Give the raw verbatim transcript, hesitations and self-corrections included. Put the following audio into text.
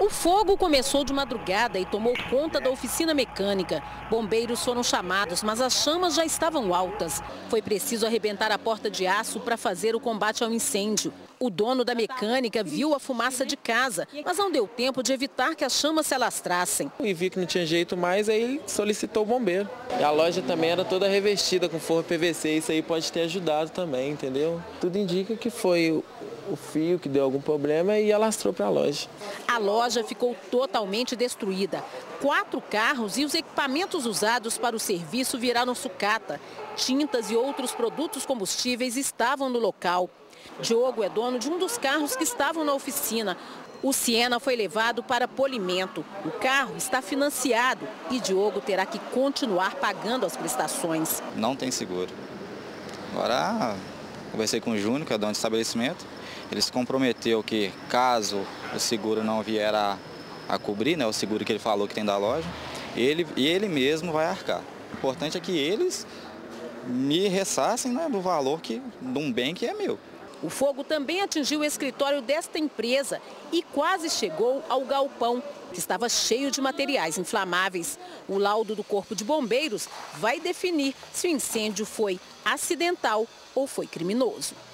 O fogo começou de madrugada e tomou conta da oficina mecânica. Bombeiros foram chamados, mas as chamas já estavam altas. Foi preciso arrebentar a porta de aço para fazer o combate ao incêndio. O dono da mecânica viu a fumaça de casa, mas não deu tempo de evitar que as chamas se alastrassem. E vi que não tinha jeito mais, aí solicitou o bombeiro. E a loja também era toda revestida com forro P V C, isso aí pode ter ajudado também, entendeu? Tudo indica que foi o, o fio que deu algum problema e alastrou para a loja. A loja ficou totalmente destruída. Quatro carros e os equipamentos usados para o serviço viraram sucata. Tintas e outros produtos combustíveis estavam no local. Diogo é dono de um dos carros que estavam na oficina. O Siena foi levado para polimento. O carro está financiado e Diogo terá que continuar pagando as prestações. Não tem seguro. Agora, conversei com o Júnior, que é dono do estabelecimento. Ele se comprometeu que, caso o seguro não vier a, a cobrir, né, o seguro que ele falou que tem da loja, ele, ele mesmo vai arcar. O importante é que eles me ressarcem, né, do valor que, de um bem que é meu. O fogo também atingiu o escritório desta empresa e quase chegou ao galpão, que estava cheio de materiais inflamáveis. O laudo do Corpo de Bombeiros vai definir se o incêndio foi acidental ou foi criminoso.